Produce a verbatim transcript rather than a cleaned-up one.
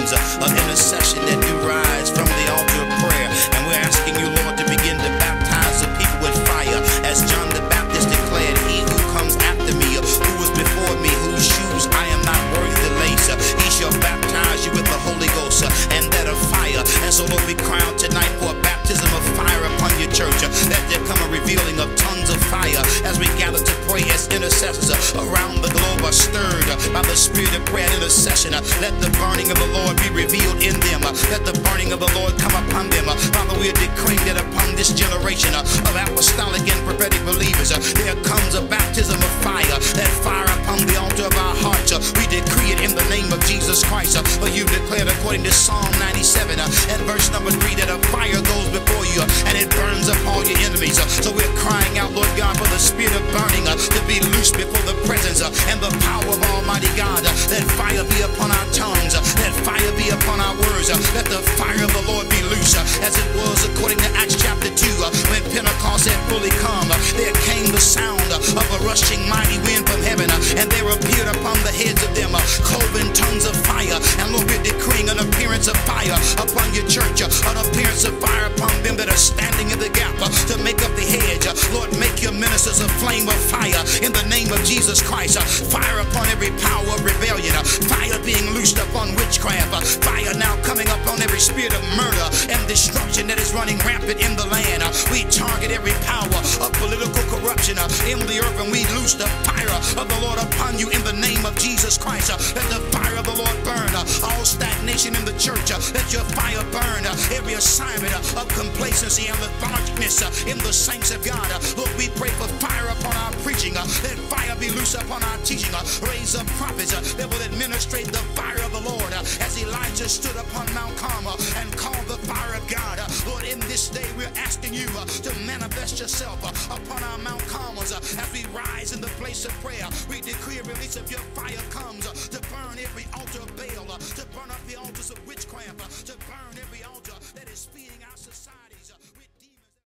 tongues of intercession that do rise from the altar of prayer. And we're asking you, Lord, to begin to baptize the people with fire. As John the Baptist declared, he who comes after me, who was before me, whose shoes I am not worthy to lace, he shall baptize you with the Holy Ghost and that of fire. And so, Lord, we cry out tonight for a baptism of fire upon your church, that there come a revealing of tongues of fire as we gather to pray as intercessors around the globe are stirred by the spirit of prayer and intercession. Let the burning of the Lord be revealed in them. Let the burning of the Lord come upon them. Father, we are decreeing that upon this generation of apostolic and prophetic believers, there comes a baptism of fire, that fire upon the altar of our hearts. We decree it in the name of Jesus Christ. For you declared according to Psalm ninety-seven and verse number three that a fire goes before you and it burns up all your enemies. So we're crying out, Lord God, for the spirit of burning to be loose before the presence and the power of Almighty God. Let fire be upon our tongues. Let fire be upon our words. Let the fire of the Lord be loose, as it was according to Acts chapter two, when Pentecost had fully come. There came the sound of a rushing mighty wind from heaven, and there appeared upon the heads of them cloven tongues of fire. And Lord, we're decreeing an appearance of fire upon your church, an appearance of fire upon them that are standing in the gap to make up the hedge. Lord, make your ministers a flame of fire in the name of Jesus Christ. Fire upon every power of rebellion, fire being loosed upon witchcraft, fire now coming upon every spirit of murder and destruction that is running rampant in the land. We target every power of political corruption in the earth, and we loose the fire of the Lord upon you in the name of Jesus Christ. Let the fire of the Lord burn all stagnation in the church. Let your fire burn every assignment of complacency and lethargicness in the saints of God. Lord, we pray for fire upon our preaching. Let fire be loose upon our teaching. Raise up prophets that will administrate the fire of the Lord, as Elijah stood upon Mount Carmel and called the fire of God. Lord, in this day we're asking you to manifest yourself upon our Mount Carmels as we rise in the place of prayer. We decree a release of your fire comes to burn every altar of Baal, to burn up the altars of witchcraft.